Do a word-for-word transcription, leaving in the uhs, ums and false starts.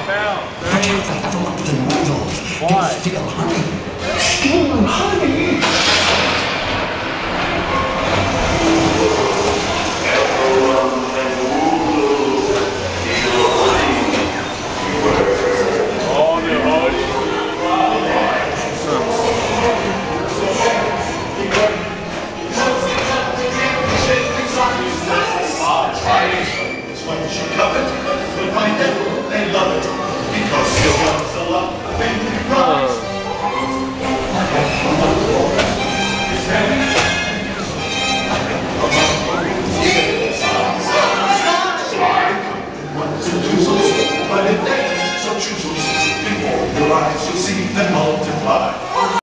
Bell. Three. The world One. is still honey. Stolen honey.